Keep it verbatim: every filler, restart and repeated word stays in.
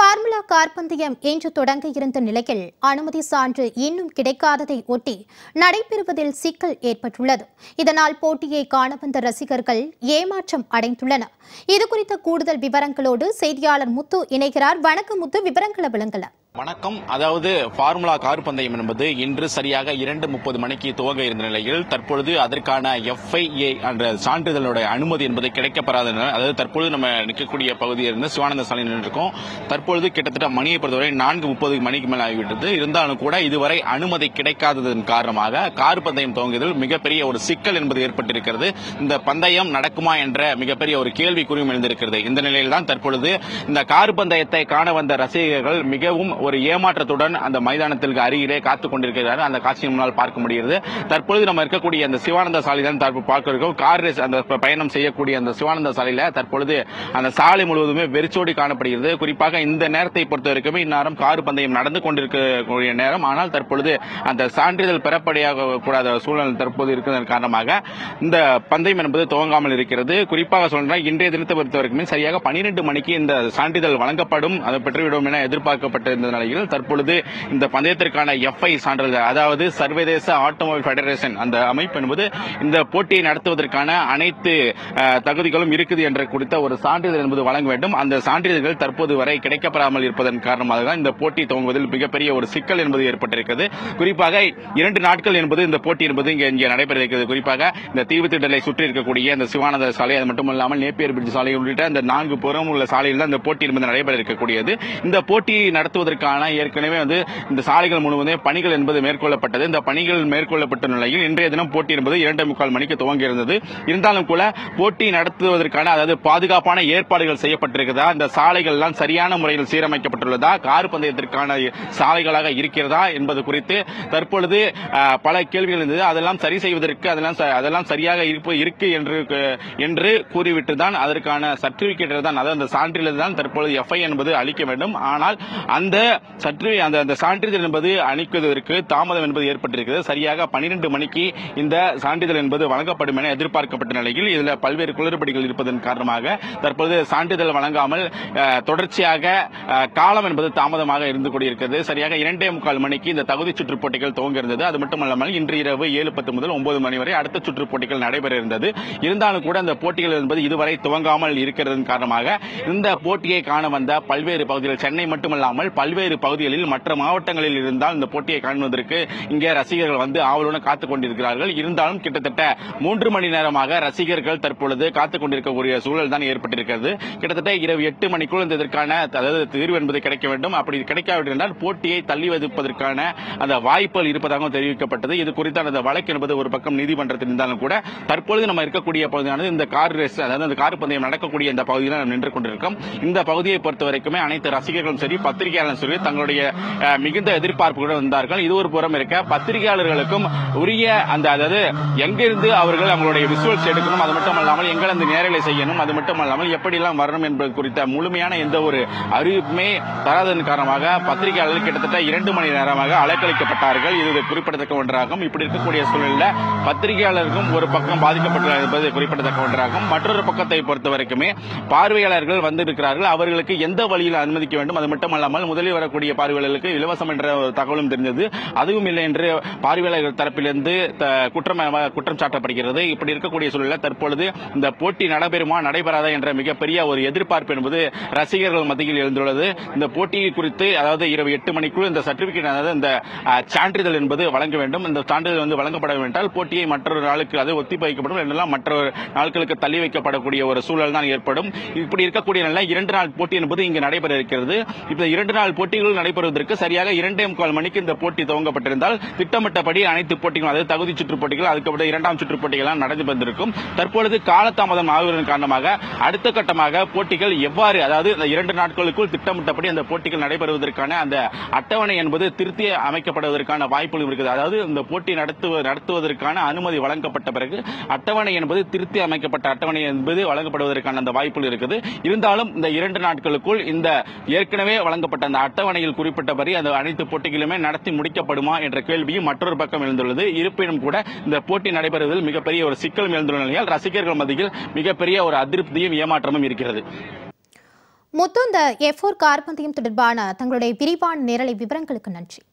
Formula car பந்தயம் இன்று தொடங்க இருந்த நிலையில் அனுமதி சான்று இன்னும் கிடைக்காததை ஒட்டி நடைபெறுவதில் சிக்கல் ஏற்பட்டுள்ளது. இதனால் போட்டியை காண வந்த ரசிகர்கள் ஏமாற்றம் அடைந்துள்ளனர். இதுகுறித்த கூடுதல் விவரங்களோடு செய்தியாளர் முத்து இணைகிறார். வணக்கம் முத்து, விவரங்களை வழங்கலாம். வணக்கம். அதாவது பார்முலா கார் பந்தயம் என்பது இன்று சரியாக இரண்டு முப்பது மணிக்கு துவங்க இருந்த நிலையில் தற்பொழுது அதற்கான எஃப்ஐஏ என்ற சான்றிதழோட அனுமதி என்பது கிடைக்கப்படாத. அதாவது தற்பொழுது நம்ம நிற்கக்கூடிய பகுதியில் இருந்து சிவானந்த சாலை நின்றிருக்கோம். தற்பொழுது கிட்டத்தட்ட மணியை பொறுத்தவரை நான்கு முப்பது மணிக்கு மேல் ஆகிவிட்டது. இருந்தாலும் கூட இதுவரை அனுமதி கிடைக்காததன் காரணமாக கார் பந்தயம் துவங்குவதில் மிகப்பெரிய ஒரு சிக்கல் என்பது ஏற்பட்டிருக்கிறது. இந்த பந்தயம் நடக்குமா என்ற மிகப்பெரிய ஒரு கேள்விக்குறியும் எழுந்திருக்கிறது. இந்த நிலையில் தான் தற்பொழுது இந்த கார் பந்தயத்தை காண வந்த ரசிகர்கள் மிகவும் ஒரு ஏமாற்றத்துடன் அந்த மைதானத்திற்கு அருகிலே காத்துக் கொண்டிருக்கிறார்கள். அந்த காட்சியை முன்னால் பார்க்க முடிகிறது. தற்பொழுது நம்ம இருக்கக்கூடிய அந்த சிவானந்த சாலை தான் பார்க்க இருக்கோம். கார் ரேஸ் அந்த பயணம் செய்யக்கூடிய அந்த சிவானந்த சாலையில தற்பொழுது அந்த சாலை முழுவதுமே வெறிச்சோடி காணப்படுகிறது. குறிப்பாக இந்த நேரத்தை பொறுத்தவரைக்கும் இந்நேரம் கார் பந்தயம் நடந்து கொண்டிருக்கக்கூடிய நேரம். ஆனால் தற்பொழுது அந்த சான்றிதழ் பெறப்படியாக கூடாத சூழல் தற்போது இருக்கிறதன் காரணமாக இந்த பந்தயம் என்பது துவங்காமல் இருக்கிறது. குறிப்பாக சொல்றேன், இன்றைய தினத்தை பொறுத்தவரைக்குமே சரியாக பனிரெண்டு மணிக்கு இந்த சான்றிதழ் வழங்கப்படும், அதை பெற்றுவிடும் என எதிர்பார்க்கப்பட்டிருந்த நிலையில் தற்பொழுது இந்த பந்தயத்திற்கான எஃப்ஐ சான்றிதழ், அதாவது சர்வதேச ஆட்டோமொபைல் ஃபெடரேஷன் அந்த அமைப்பு என்பது இந்த போட்டியை நடத்துவதற்கான அனைத்து தகுதிகளும் இருக்குது என்ற குறித்த ஒரு சான்றிதழ் என்பது வழங்க வேண்டும். அந்த சான்றிதழ்கள் தற்போது வரை கிடைக்கப்படாமல் இருப்பதன் காரணமாக தான் இந்த போட்டி துவங்குவதில் மிகப்பெரிய ஒரு சிக்கல் என்பது ஏற்பட்டிருக்கிறது. குறிப்பாக இரண்டு நாட்கள் என்பது இந்த போட்டி என்பது இங்கே இங்கே நடைபெற இருக்கிறது. குறிப்பாக இந்த தீவுத்திடலை சுற்றி இருக்கக்கூடிய இந்த சிவானந்த சாலை, அது மட்டுமல்லாமல் நேப்பியர் பிரிட்ஜ் சாலை உள்ளிட்ட இந்த நான்கு புறம் உள்ள சாலையில் தான் இந்த போட்டி என்பது நடைபெற இருக்கக்கூடியது. இந்த போட்டியை நடத்துவதற்கு ஏற்கனவே வந்து இந்த சாலைகள் முழுவதும் பணிகள் என்பது மேற்கொள்ளப்பட்டது. இந்த பணிகள் மேற்கொள்ளப்பட்ட நிலையில் இன்றைய தினம் போட்டி என்பது இரண்டு முக்கால் மணிக்கு துவங்கி இருந்தது. இருந்தாலும் கூட போட்டி நடத்துவதற்கான அதாவது பாதுகாப்பான ஏற்பாடுகள் செய்யப்பட்டிருக்கிறதா, இந்த சாலைகள் எல்லாம் சரியான முறையில் சீரமைக்கப்பட்டுள்ளதா, கார் பந்தயத்திற்கான சாலைகளாக இருக்கிறதா என்பது குறித்து தற்பொழுது பல கேள்விகள் இருந்தது. அதெல்லாம் சரி செய்வதற்கு அதெல்லாம் அதெல்லாம் சரியாக இருக்கு என்று என்று கூறிவிட்டு தான் அதற்கான சர்டிபிகேட் தான், அதாவது அந்த சான்றிதழ் தான் தற்பொழுது எஃப்ஐ என்பது அளிக்க வேண்டும். ஆனால் அந்த சற்று அந்த சான்றிதழ் என்பது அளிப்பதற்கு தாமதம் என்பது ஏற்பட்டிருக்கிறது. சரியாக பனிரெண்டு மணிக்கு இந்த சான்றிதழ் என்பது வழங்கப்படும் என எதிர்பார்க்கப்பட்ட நிலையில் இதில் பல்வேறு குளறுபடிகள் இருப்பதன் காரணமாக தற்போது சான்றிதழ் வழங்காமல் தொடர்ச்சியாக காலம் என்பது தாமதமாக இருந்து கொண்டிருக்கிறது. சரியாக இரண்டே முக்கால் மணிக்கு இந்த தகுதி சுற்று போட்டிகள் துவங்க இருந்தது. அது மட்டுமல்லாமல் இன்று இரவு ஏழு பத்து முதல் ஒன்பது மணி வரை அடுத்த சுற்று போட்டிகள் நடைபெற இருந்தது. இருந்தாலும் கூட இந்த போட்டிகள் என்பது இதுவரை துவங்காமல் இருக்கிறதன் காரணமாக இந்த போட்டியை காண வந்த பல்வேறு பகுதிகள், சென்னை மட்டுமல்லாமல் பல்வேறு பகுதிகளில் மற்ற மாவட்டங்களில் இருந்தால் இந்த போட்டியை காணுவதற்கு இங்கே ரசிகர்கள் வந்து ஆவலுடன் காத்துக் கொண்டிருக்கிறார்கள். இருந்தாலும் கிட்டத்தட்ட மூன்று மணி நேரமாக ரசிகர்கள் தற்பொழுது காத்துக் கொண்டிருக்கக்கூடிய சூழல் தான் ஏற்பட்டிருக்கிறது. கிட்டத்தட்ட இரவு எட்டு மணிக்குள் இதற்கான அதாவது தீர்வு என்பது கிடைக்க வேண்டும். அப்படி கிடைக்காவிட்டால் போட்டியை தள்ளி வைப்பதற்கான அந்த வாய்ப்புகள் இருப்பதாக தெரிவிக்கப்பட்டது. இது குறித்தான அந்த வழக்கு என்பது ஒரு பக்கம் நீதிமன்றத்தில் இருந்தாலும் கூட தற்பொழுது நம்ம இருக்கக்கூடிய பகுதியானது இந்த கார் ரேஸ், அதாவது அந்த கார் பந்தயம் நடக்கக்கூடிய இந்த பகுதியில் நாம் நின்று கொண்டிருக்கிறோம். இந்த பகுதியை பொறுத்தவரைக்குமே அனைத்து ரசிகர்களும் சரி, பத்திரிகையாளர்களும் சரி தங்களுடைய மிகுந்த எதிர்பார்ப்புடன் வந்தார்கள். இது ஒரு புறம் இருக்க, பத்திரிகையாளர்களுக்கும் உரிய அந்த அதாவது எங்கிருந்து அவர்கள் அவங்களுடைய விசுவல்ஸ் எடுக்கணும், அது மட்டுமல்லாமல் எங்கள் அந்த நேரலை செய்யணும், அது மட்டுமல்லாமல் எப்படியெல்லாம் வரணும் என்பது குறித்த முழுமையான எந்த ஒரு அறிவிப்புமே தராதன் காரணமாக பத்திரிகையாளர்கள் கிட்டத்தட்ட இரண்டு மணி நேரமாக அலைக்கழிக்கப்பட்டார்கள். இது குறிப்பிடத்தக்க ஒன்றாகும். இப்படி இருக்கக்கூடிய சூழலில் பத்திரிகையாளர்களுக்கும் ஒரு பக்கம் பாதிக்கப்பட்டுள்ளது என்பது குறிப்பிடத்தக்க ஒன்றாகும். மற்றொரு பக்கத்தை பொறுத்தவரைக்குமே பார்வையாளர்கள் வந்திருக்கிறார்கள். அவர்களுக்கு எந்த வழியில் அனுமதிக்க வேண்டும், அது மட்டுமல்லாமல் முதலில் வரக்கூடிய பார்வையாளர்களுக்கு இலவசம் என்ற தகவலும் தெரிஞ்சது. அதுவும் இல்லை என்று பார்வையாளர்கள் தரப்பிலிருந்து குற்றம் குற்றம் சாட்டப்படுகிறது. இப்படி இருக்கக்கூடிய சூழலில் தற்பொழுது இந்த போட்டி நடைபெறுமா நடைபெறாதா என்ற மிகப்பெரிய ஒரு எதிர்பார்ப்பு என்பது ரசிகர்கள் மத்தியில் எழுந்துள்ளது. இந்த போட்டியை குறித்து அதாவது இரவு எட்டு மணிக்குள் இந்த சர்டிபிகேட், அதாவது இந்த சான்றிதழ் என்பது வழங்க வேண்டும். இந்த சான்றிதழ் வந்து வழங்கப்பட வேண்டால் போட்டியை மற்றொரு நாளுக்கு அது ஒத்தி வைக்கப்படும், இல்லைனா மற்றொரு நாட்களுக்கு தள்ளி வைக்கப்படக்கூடிய ஒரு சூழல் தான் ஏற்படும். இப்படி இருக்கக்கூடிய நிலை இரண்டு நாள் போட்டி என்பது இங்கு நடைபெற இருக்கிறது. இப்ப இரண்டு நாள் போட்டிகள் நடைபெறுவதற்கு சரியாக இரண்டே முக்கால் மணிக்கு இந்த போட்டி துவங்கப்பட்டிருந்தால் திட்டமிட்டபடி அனைத்து போட்டிகளும், அதாவது தகுதி சுற்று போட்டிகள், அதுக்கப்புறம் இரண்டாம் சுற்று போட்டிகள் நடந்து வந்திருக்கும். தற்பொழுது காலதாமதம் ஆகுவதன் காரணமாக அடுத்த கட்டமாக போட்டிகள் எவ்வாறு, அதாவது இந்த இரண்டு நாட்களுக்குள் திட்டமிட்டபடி அந்த போட்டிகள் நடைபெறுவதற்கான அந்த அட்டவணை என்பது திருத்தி அமைக்கப்படுவதற்கான வாய்ப்புகள் இருக்குது. அதாவது இந்த போட்டி நடத்துவதற்கான அனுமதி வழங்கப்பட்ட பிறகு அட்டவணை என்பது திருத்தி அமைக்கப்பட்ட அட்டவணை என்பது வழங்கப்படுவதற்கான அந்த வாய்ப்புகள் இருக்குது. இருந்தாலும் இந்த இரண்டு நாட்களுக்குள் இந்த ஏற்கனவே வழங்கப்பட்ட அந்த அட்டவணையில் குறிப்பிட்டபடி அந்த அனைத்து போட்டிகளுமே நடத்தி முடிக்கப்படுமா என்ற கேள்வியும் மற்றொரு பக்கம் எழுந்துள்ளது. இருப்பினும் கூட இந்த போட்டி நடைபெறுவதில் மிகப்பெரிய ஒரு சிக்கல் எழுந்துள்ள நிலையில் ரசிகர்கள் மத்தியில் மிகப்பெரிய ஒரு அதிருப்தியும் ஏமாற்றமும் இருக்கிறது. முத்து, இந்த எஃப் ஃபோர் கார் பந்தயம் தொடர்பான தங்களுடைய விரிவான நேரலை விவரங்களுக்கு நன்றி.